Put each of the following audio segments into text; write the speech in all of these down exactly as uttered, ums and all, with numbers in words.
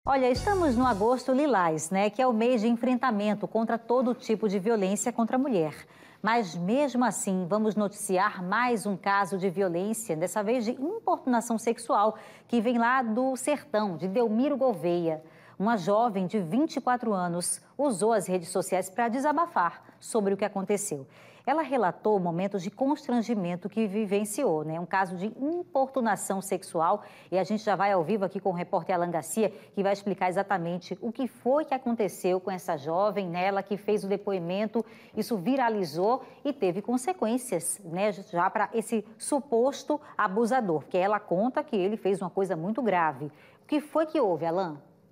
Olha, estamos no agosto lilás, né? Que é o mês de enfrentamento contra todo tipo de violência contra a mulher. Mas mesmo assim, vamos noticiar mais um caso de violência, dessa vez de importunação sexual, que vem lá do sertão, de Delmiro Gouveia. Uma jovem de vinte e quatro anos usou as redes sociais para desabafar sobre o que aconteceu. Ela relatou momentos de constrangimento que vivenciou, né? Um caso de importunação sexual. E a gente já vai ao vivo aqui com o repórter Alan Garcia, que vai explicar exatamente o que foi que aconteceu com essa jovem, né? Ela que fez o depoimento, isso viralizou e teve consequências, né? Já para esse suposto abusador, porque ela conta que ele fez uma coisa muito grave. O que foi que houve, Alan?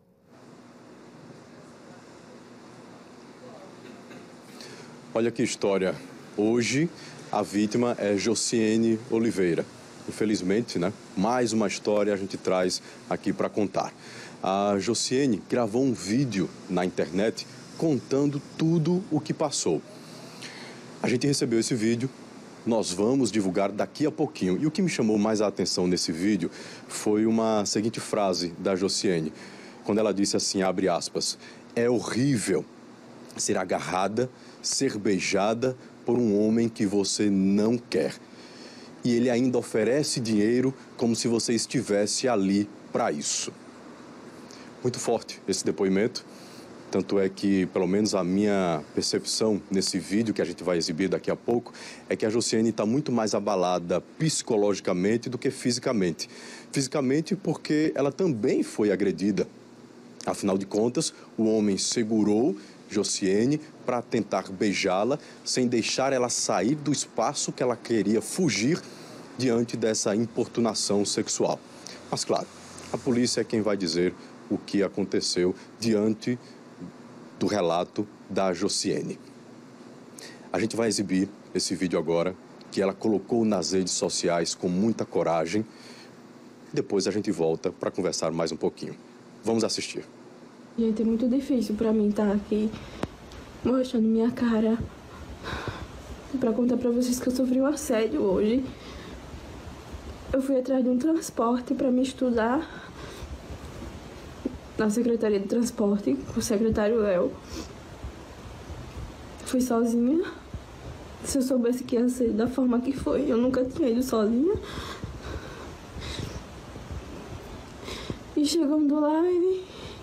Olha que história. Hoje, a vítima é Josiene Oliveira. Infelizmente, né? Mais uma história a gente traz aqui para contar. A Josiene gravou um vídeo na internet contando tudo o que passou. A gente recebeu esse vídeo, nós vamos divulgar daqui a pouquinho. E o que me chamou mais a atenção nesse vídeo foi uma seguinte frase da Josiene, quando ela disse assim, abre aspas, é horrível ser agarrada, ser beijada por um homem que você não quer. E ele ainda oferece dinheiro como se você estivesse ali para isso. Muito forte esse depoimento. Tanto é que, pelo menos a minha percepção nesse vídeo que a gente vai exibir daqui a pouco, é que a Josiene está muito mais abalada psicologicamente do que fisicamente. Fisicamente porque ela também foi agredida. Afinal de contas, o homem segurou Josiene para tentar beijá-la, sem deixar ela sair do espaço que ela queria fugir diante dessa importunação sexual. Mas, claro, a polícia é quem vai dizer o que aconteceu diante do relato da Josiene. A gente vai exibir esse vídeo agora, que ela colocou nas redes sociais com muita coragem. Depois a gente volta para conversar mais um pouquinho. Vamos assistir. Gente, é muito difícil para mim estar aqui mostrando minha cara para contar para vocês que eu sofri um assédio hoje. Eu fui atrás de um transporte para me estudar na Secretaria de Transporte com o secretário Léo. Fui sozinha. Se eu soubesse que ia ser da forma que foi, eu nunca tinha ido sozinha. E chegando lá, ele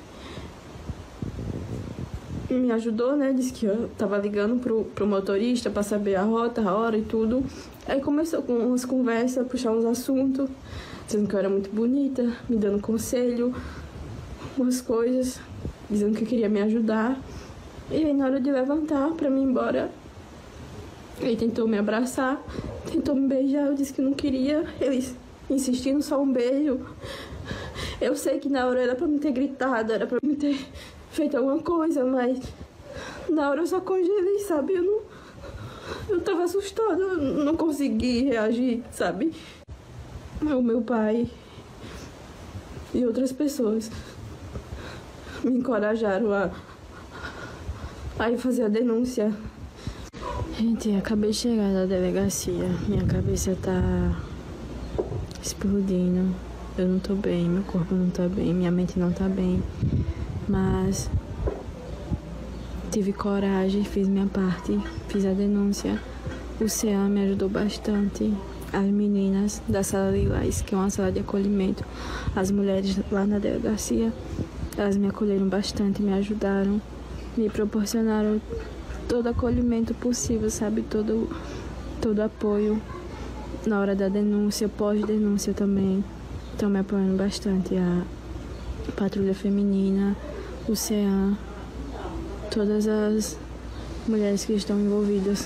me ajudou, né? Disse que eu tava ligando pro, pro motorista para saber a rota, a hora e tudo. Aí começou com umas conversas, puxar uns assuntos, dizendo que eu era muito bonita, me dando conselho, umas coisas, dizendo que queria me ajudar. E aí, na hora de levantar para mim ir embora, ele tentou me abraçar, tentou me beijar, eu disse que não queria, ele insistindo só um beijo. Eu sei que na hora era para me ter gritado, era para me ter feito alguma coisa, mas na hora eu só congelei, sabe? Eu não... Eu tava assustada, eu não consegui reagir, sabe? O meu pai e outras pessoas me encorajaram a, a ir fazer a denúncia. Gente, acabei de chegar da delegacia, minha cabeça tá explodindo. Eu não tô bem, meu corpo não tá bem, minha mente não tá bem. Mas tive coragem, fiz minha parte, fiz a denúncia. O C E A me ajudou bastante. As meninas da Sala Lilás, que é uma sala de acolhimento, as mulheres lá na delegacia, elas me acolheram bastante, me ajudaram, me proporcionaram todo acolhimento possível, sabe? Todo, todo apoio na hora da denúncia, pós-denúncia também. Estão me apoiando bastante. A Patrulha Feminina, o C E A, todas as mulheres que estão envolvidas.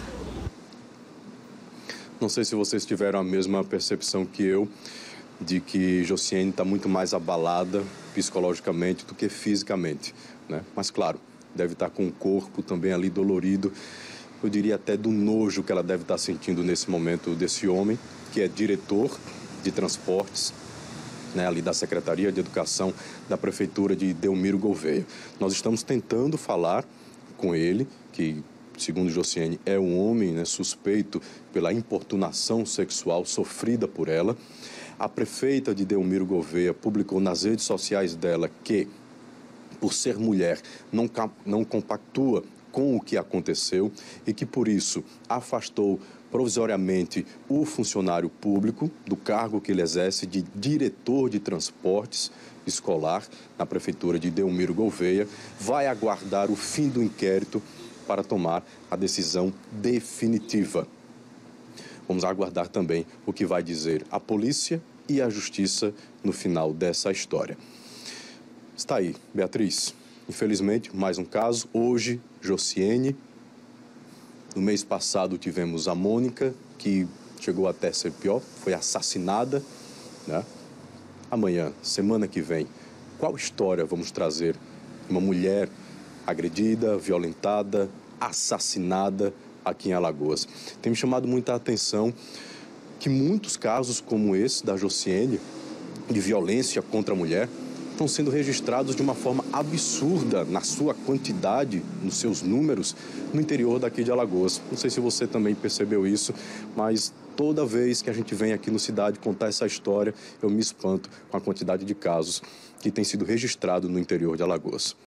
Não sei se vocês tiveram a mesma percepção que eu, de que Josiene está muito mais abalada psicologicamente do que fisicamente, né? Mas, claro, deve estar com o corpo também ali dolorido. Eu diria até do nojo que ela deve estar sentindo nesse momento desse homem, que é diretor de transportes, né, ali da Secretaria de Educação da Prefeitura de Delmiro Gouveia. Nós estamos tentando falar com ele, que, segundo Josiene, é um homem, né, suspeito pela importunação sexual sofrida por ela. A prefeita de Delmiro Gouveia publicou nas redes sociais dela que por ser mulher, não, não compactua com o que aconteceu e que, por isso, afastou provisoriamente o funcionário público do cargo que ele exerce de diretor de transportes escolar na Prefeitura de Delmiro Gouveia, vai aguardar o fim do inquérito para tomar a decisão definitiva. Vamos aguardar também o que vai dizer a polícia e a justiça no final dessa história. Está aí, Beatriz. Infelizmente, mais um caso. Hoje, Josiene. No mês passado tivemos a Mônica, que chegou até ser pior, foi assassinada, né? Amanhã, semana que vem, qual história vamos trazer? Uma mulher agredida, violentada, assassinada aqui em Alagoas. Tem me chamado muita atenção que muitos casos como esse da Josiene, de violência contra a mulher, estão sendo registrados de uma forma absurda na sua quantidade, nos seus números, no interior daqui de Alagoas. Não sei se você também percebeu isso, mas toda vez que a gente vem aqui no Cidade contar essa história, eu me espanto com a quantidade de casos que têm sido registrados no interior de Alagoas.